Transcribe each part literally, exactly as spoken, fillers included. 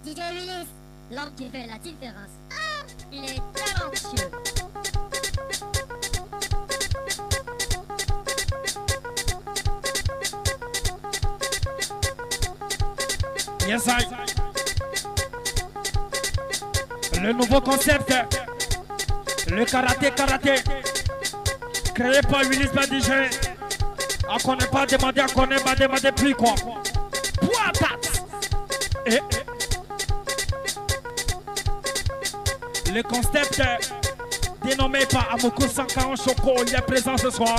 D J Willis, l'homme qui fait la différence. Ah, il est talentueux. Yes, I. Le nouveau concept, le karaté karaté, créé par Willis Badigé. On connaît pas demandé, on connaît pas demandé plus quoi. Poitate. Et, et. Le concept dénommé par Amoko Sankaran Choco, il est présent ce soir.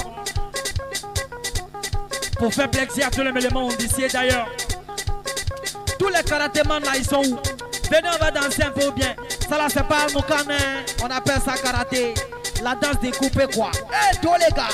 Pour faire plaisir à tous les éléments d'ici d'ailleurs. Tous les karatéman là, ils sont où? Venez, on va danser un peu bien. Ça là, c'est pas mon canin. On appelle ça karaté. La danse découpée quoi. Eh, hey, tous les gars.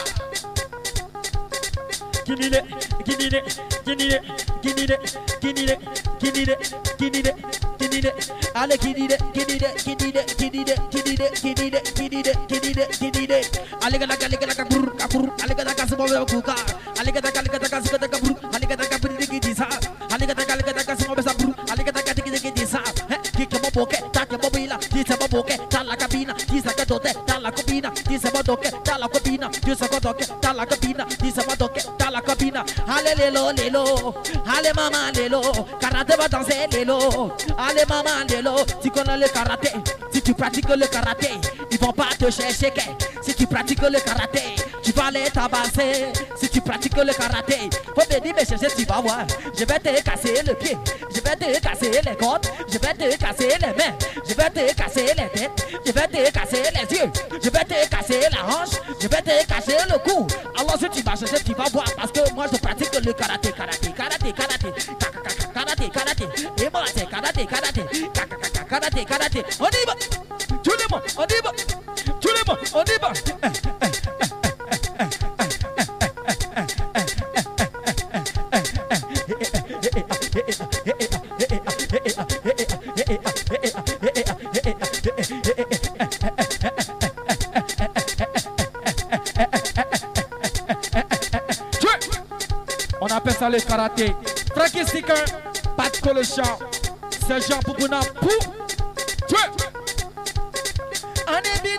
Guinide, guinide, guinide, guinide, guinide, guinide, guinide, guinide. Allez, guinide, guinide, guinide, guinide, guinide, guinide, guinide, guinide, guinide. Allez, gada, gada, gada, gada, gada, allez, gada, gada, gada, gada, allez, gada, gada, gada, gada, gada, allez, gada, gada, gada, gada, allez, gada, gada, gada, gada, allez, gada, gada, gada, gada. Qui que mon bouquet, ta que mon bila, qui c'est mon bouquet, dans la cabine, qui c'est que t'es dans la cabine, qui c'est mon doquet, dans la cabine, qui c'est mon doquet, dans la cabine, qui c'est mon doquet, dans la cabine. Allez, lélo, lélo, allez, maman, lélo, karaté va danser, lélo, allez, maman, lélo. Tu connais le karaté, si tu pratiques le karaté, ils vont pas te chercher. Si tu pratiques le karaté, tu vas les tabasser. Si tu pratiques le karaté, faut venir me chercher, tu vas voir. Je vais te casser le pied, je vais te casser les côtes, je vais te casser les mains, je vais te casser les têtes, je vais te casser les yeux, je vais te casser la hanche, je vais te casser le cou. Alors si tu vas chercher, tu vas voir parce que moi je pratique le karaté, karaté, karaté, karaté, karaté, karaté, et moi c'est karaté, karaté, karaté, karaté. On y va, tous les mots, on y va, tous les mots, on y va. On appelle ça le karaté. Frankie Sticker, Pat Collechan, c'est Jean Poupouna pour tuer. Allez,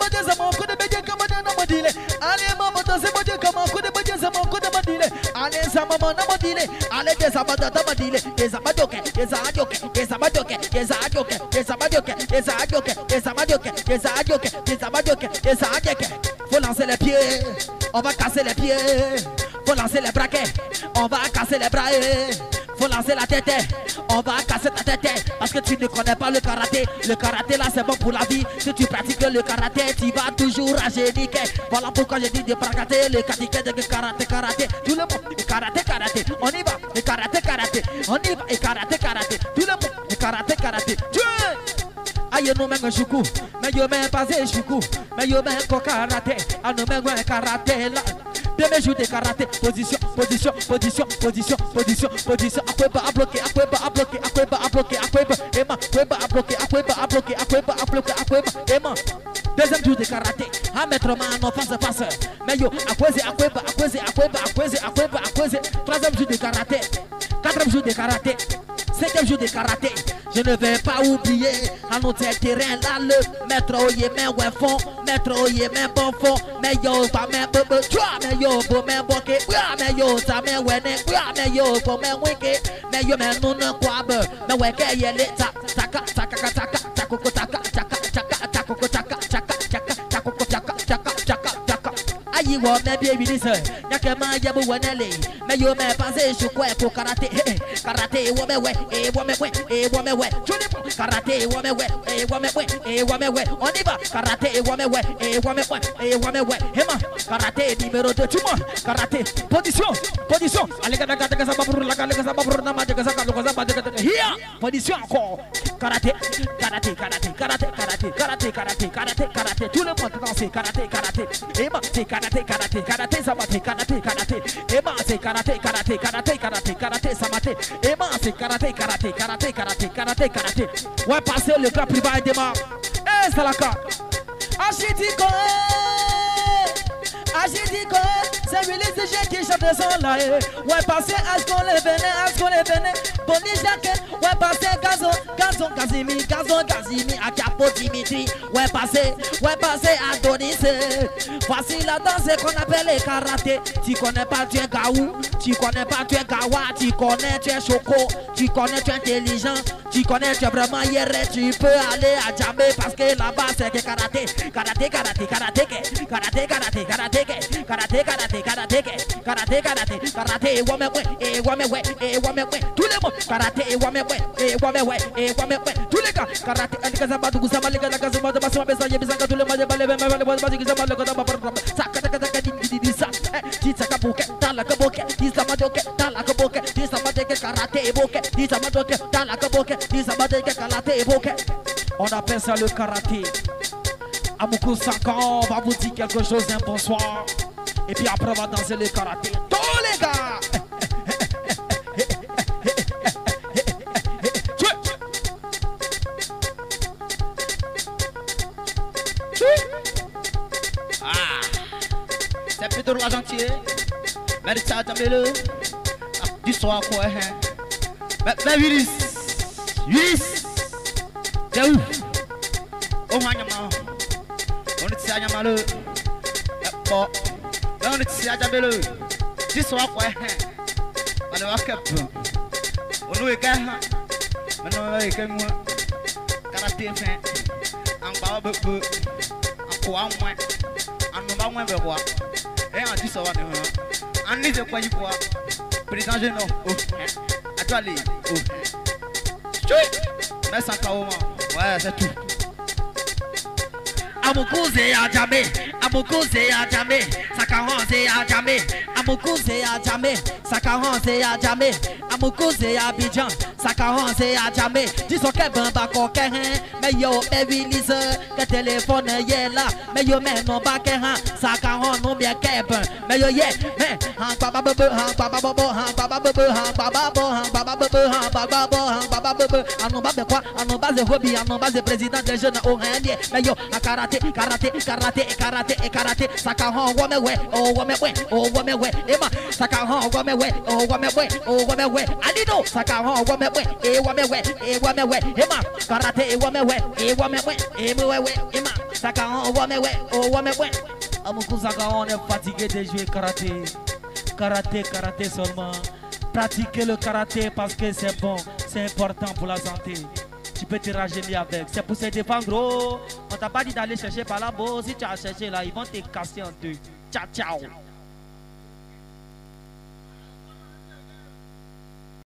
maman, dansez mon Dieu, comment coup de Dieu, c'est mon coup de Madile. Allez, ça maman, n'a pas dit. Allez, des abadas, n'a pas dit. Des abadoke, des abadoke, des abadoke, des abadoke, des abadoke, des abadoke, des abadoke, des abadoke, des abadoke, des abadoke. Faut lancer les pieds, on va casser les pieds. Faut lancer les braquets, on va casser les bras. Faut lancer la tête, on va casser ta tête. Parce que tu ne connais pas le karaté. Le karaté là c'est bon pour la vie. Si tu pratiques le karaté, tu vas toujours agéniquer. Voilà pourquoi j'ai dit de pratiquer le karaté, de karaté, karaté. Tout le monde, le karaté, karaté. On y va, le karaté, karaté. On y va, le karaté, karaté. Tout le monde, le karaté, karaté. Dieu! Aïe, nous mêmes choukou, mais yo même pas choukou, mais yo même pas karaté. Ah, nous mêmes karaté là. Demain jour de karaté, position, position, position, position, position, position. À quoi pas à bloquer, à quoi pas à bloquer, à quoi pas à bloquer, à quoi pas, Emma, quoi pas à bloquer, à quoi pas à bloquer, à quoi pas à bloquer, à quoi pas, Emma. Deuxième jour de karaté, à mettre main en face à face. Mais yo, à quoi c'est, à quoi pas, à quoi c'est, à quoi pas, à quoi c'est, à quoi pas, à quoi c'est. Troisième jour de karaté, quatrième jour de karaté, cinquième jour de karaté. Je ne vais pas oublier à notre terrain là le maître au yémen ouais fond, maître au yémen bon fond, mais yo pas même bebe, tu vois mais yo pour même boquer, mais yo ça mais ouais né, mais yo pour même wiki, mais yo mais nous ne quoi be, mais ouais que yele ta taka taka taka taka taka taka taka taka taka taka taka taka taka taka taka. Aïe wa mais bien ministre, y'a que ma y'a beau wanele, mais yo mais pas je quoi pour karaté, karaté wa mais ouais, et wa mais ouais, et wa mais ouais, tu les karaté wa mais ouais, et wa mais ouais, et wa mais ouais, on y va, karaté wa mais ouais, et wa mais ouais, et wa mais ouais, Emma, karaté numéro deux, tu vois, karaté, position, position, allez gada gada gada ça pour la gada gada pour na ma gada gada gada gada, here, position encore, karaté, karaté, karaté, karaté, karaté, karaté, karaté, karaté, karaté, tout le monde danser, karaté, karaté, Emma, c'est karaté, karaté, karaté, ça mate, karaté, karaté, Emma, c'est karaté, karaté, karaté, karaté, karaté, ça mate, Emma, c'est karaté, karaté, karaté, karaté, karaté, karaté. Ouais, passer le club privé et démarre. Eh, c'est la carte. Achitiko, achitiko, C'est Willy D J qui chante le son là. Ouais, passez à ce qu'on les venait, à ce qu'on les venait. Bonnie Jacquet, ouais, passez gazon, gazon, gazimi, gazon, gazimi, à Capo Dimitri. Ouais, passez, ouais, passez à Donis. Voici la danse qu'on appelle les karaté. Tu connais pas, tu es gaou. Tu connais pas, tu es gawa. Tu connais, tu es choco. Tu connais, tu es intelligent. Tu connais, tu es vraiment hier. Tu peux aller à Djamé parce que là-bas c'est que karaté. Karaté, karaté, karaté, karaté, karaté, karaté, karaté, karaté, karaté, karaté, karaté, karaté, et wame ouais, et wame ouais, et wame ouais. Tous les mots, karaté, et wame ouais, et wame ouais, et wame ouais. Tous les gars, karaté, and kazaba, du sama, les gars, kazaba, de bassin, besoin, besoin, tout le monde, balé, balé, balé, balé, balé, balé, balé, ça, kata, kata, kata, di, di, ça, di, ça, kabuke, dans la kabuke, di, ça, madoke, dans la kabuke, di, ça, madoke, karaté, et boke, di, ça, madoke, dans la kabuke, di, ça, madoke, karaté, et boke. On appelle ça le karaté. À beaucoup cinq ans, on va vous dire quelque chose, un bonsoir. Et puis après, on va danser le karaté. Tous les gars! Ah! C'est plutôt la gentille. Mais ça, t'as le. Du soir, quoi, hein? Mais Willis! Willis! T'es où? Oh, Hanyama! On est à Yamalo. Bon, là on est à Yamalo. Dis soir quoi, on est à Cap. On est à Cap. Maintenant on est à moi. Karaté fin. En bas bebe. En quoi moins. En bas moins bebe. Et en dit ça va nous. En dit de quoi il quoi. Président Géno. Oh. À toi aller. Oh. Chut. Mais sans kaoma. Ouais, c'est tout. Amukuze à Djamé, Amukuze à Djamé, Sakahanze à Djamé, Amukuze à Djamé, Sakahanze à Djamé, Amukuze à Abidjan, Sakahanze à Djamé. Dis son kebin bako kehen, mais yo baby lise, que téléphone yé là, mais yo men non bake han, Sakahan non bien kebin, mais yo yé, mais han baba bebe, han baba bobo, han baba bebe, han baba bo, han baba bebe, han baba bo, han baba bebe, anon base quoi, anon base hobby, anon base président des jeunes au Indien, mais yo a karaté. Karaté, karaté, karaté, karaté, Sakahan, wame we, oh wame we, oh wame we, Emma, Sakahan, wame we, oh wame we, oh wame we, Alido, Sakahan, wame we, eh wame we, eh wame we, Emma, karaté, wame we, eh wame we, eh wame we, Emma, Sakahan, wame we, oh wame we. Amuku Sakahan, on est fatigué de jouer karaté, karaté, karaté seulement. Pratiquez le karaté parce que c'est bon, c'est important pour la santé. Tu peux te rajeunir avec. C'est pour se défendre, gros. On t'a pas dit d'aller chercher par là-bas. Si tu as cherché là, ils vont te casser en deux. Ciao, ciao.